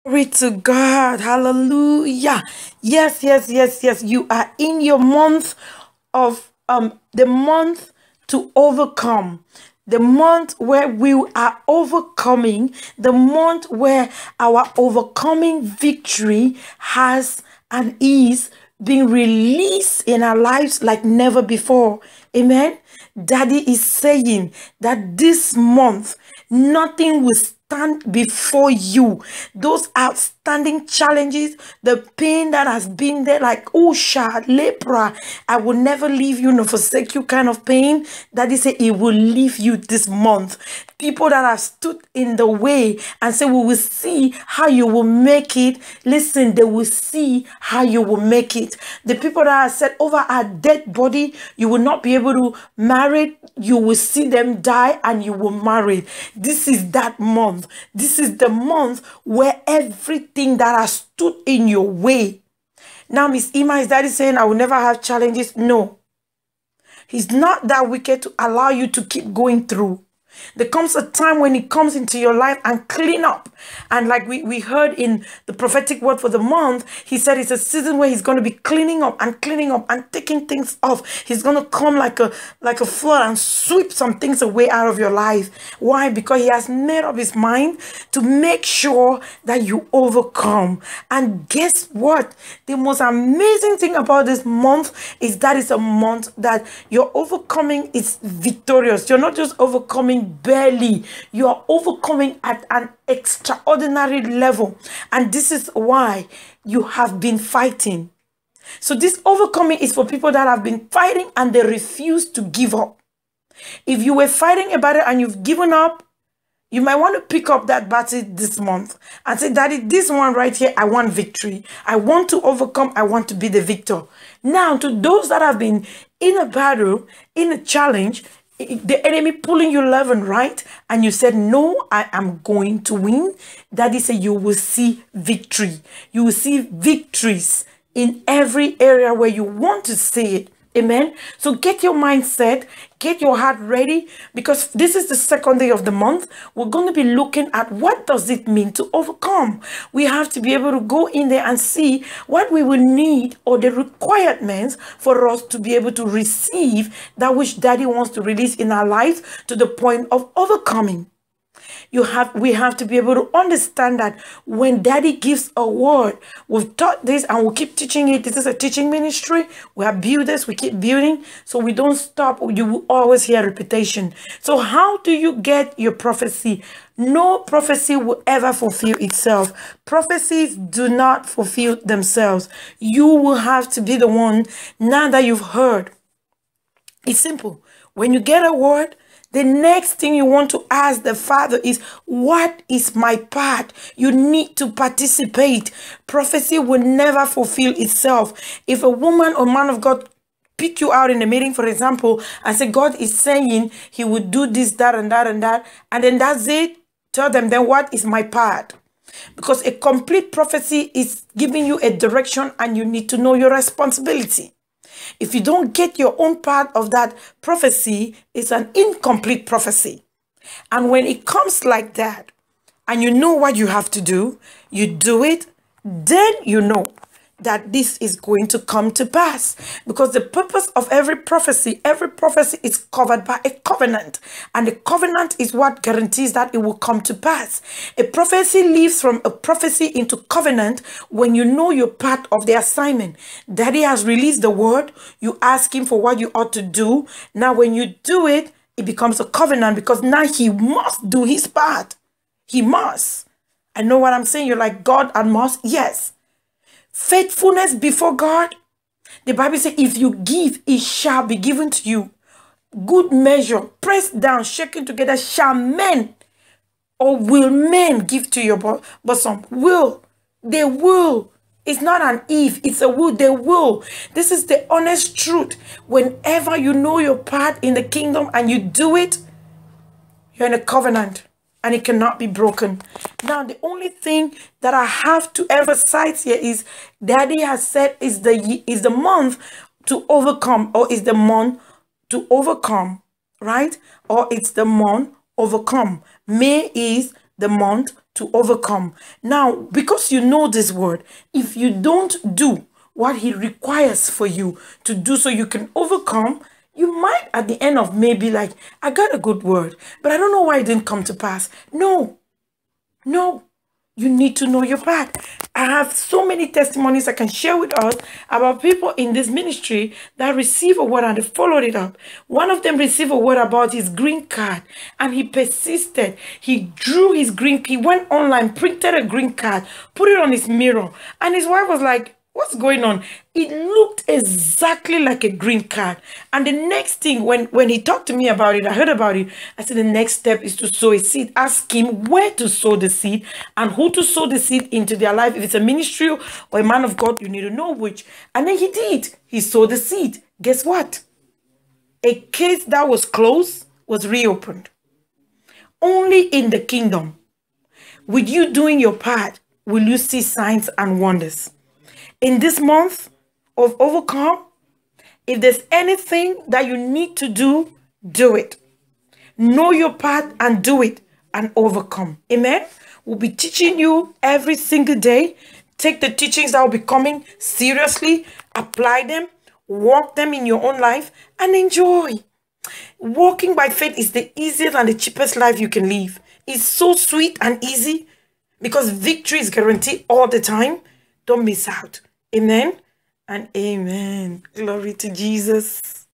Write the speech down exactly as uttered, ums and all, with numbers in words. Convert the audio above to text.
Glory to God. Hallelujah. Yes, yes, yes, yes. You are in your month of um the month to overcome. The month where we are overcoming, the month where our overcoming victory has and is being released in our lives like never before. Amen. Daddy is saying that this month nothing will stand before you. Those outstanding challenges, the pain that has been there, like Usha, lepra, I will never leave you nor forsake you kind of pain. Daddy said it will leave you this month. People that have stood in the way and say, we will see how you will make it. Listen, they will see how you will make it. The people that have said over our dead body, you will not be able to marry, you will see them die and you will marry. This is that month. This is the month where everything that has stood in your way. Now, Miss Ima, is Daddy saying I will never have challenges? No. He's not that wicked to allow you to keep going through. There comes a time when he comes into your life and clean up. And like we, we heard in the prophetic word for the month, he said it's a season where he's going to be cleaning up and cleaning up and taking things off. He's going to come like a like a flood and sweep some things away out of your life. Why? Because he has made up his mind to make sure that you overcome. And guess what? The most amazing thing about this month is that it's a month that your overcoming is victorious. You're not just overcoming barely, you are overcoming at an extraordinary level, and this is why you have been fighting. So this overcoming is for people that have been fighting and they refuse to give up. If you were fighting a battle and you've given up, you might want to pick up that battle this month and say, Daddy, this one right here, I want victory. I want to overcome. I want to be the victor. Now, to those that have been in a battle, in a challenge, the enemy pulling you left and right, and you said, no, I am going to win. Daddy said you will see victory. You will see victories in every area where you want to see it. Amen. So get your mindset, get your heart ready, because this is the second day of the month. We're going to be looking at what does it mean to overcome. We have to be able to go in there and see what we will need or the requirements for us to be able to receive that which Daddy wants to release in our life to the point of overcoming. You have, we have to be able to understand that when Daddy gives a word, we've taught this and we'll keep teaching it. This is a teaching ministry. We are builders. We keep building. So we don't stop. You will always hear repetition. So how do you get your prophecy? No prophecy will ever fulfill itself. Prophecies do not fulfill themselves. You will have to be the one now that you've heard. It's simple. When you get a word, the next thing you want to ask the Father is, what is my part? You need to participate. Prophecy will never fulfill itself. If a woman or man of God pick you out in a meeting, for example, and say, God is saying he would do this, that, and that, and that, and then that's it, tell them, then what is my part? Because a complete prophecy is giving you a direction and you need to know your responsibility. If you don't get your own part of that prophecy, it's an incomplete prophecy. And when it comes like that, and you know what you have to do, you do it, then you know that this is going to come to pass. Because the purpose of every prophecy, every prophecy is covered by a covenant. And the covenant is what guarantees that it will come to pass. A prophecy leaves from a prophecy into covenant when you know you're part of the assignment. Daddy has released the word. You ask him for what you ought to do. Now when you do it, it becomes a covenant because now he must do his part. He must. I know what I'm saying. You're like, God, and must? Yes. Faithfulness before God. The Bible says, if you give, it shall be given to you. Good measure, pressed down, shaken together, shall men or will men give to your bosom? Will. They will. It's not an if, it's a will. They will. This is the honest truth. Whenever you know your part in the kingdom and you do it, you're in a covenant. And it cannot be broken. Now, the only thing that I have to emphasize here is Daddy has said is the is the month to overcome, or is the month to overcome, right? Or it's the month overcome. May is the month to overcome. Now, because you know this word, if you don't do what he requires for you to do so you can overcome, you might at the end of maybe like, I got a good word, but I don't know why it didn't come to pass. No, no. You need to know your part. I have so many testimonies I can share with us about people in this ministry that receive a word and they followed it up. One of them received a word about his green card and he persisted. He drew his green, he went online, printed a green card, put it on his mirror. And his wife was like, what's going on? It looked exactly like a green card. And the next thing, when, when he talked to me about it, I heard about it. I said, the next step is to sow a seed. Ask him where to sow the seed and who to sow the seed into their life. If it's a ministry or a man of God, you need to know which. And then he did. He sowed the seed. Guess what? A case that was closed was reopened. Only in the kingdom, with you doing your part, will you see signs and wonders. In this month of overcome, if there's anything that you need to do, do it. Know your part and do it and overcome. Amen. We'll be teaching you every single day. Take the teachings that will be coming seriously, apply them, walk them in your own life and enjoy. Walking by faith is the easiest and the cheapest life you can live. It's so sweet and easy because victory is guaranteed all the time. Don't miss out. Amen and amen. Glory to Jesus.